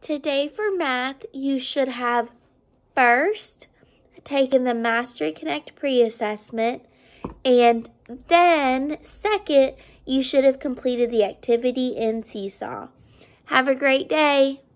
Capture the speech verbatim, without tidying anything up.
Today for math, you should have first taken the Mastery Connect pre-assessment, and then second, you should have completed the activity in Seesaw. Have a great day.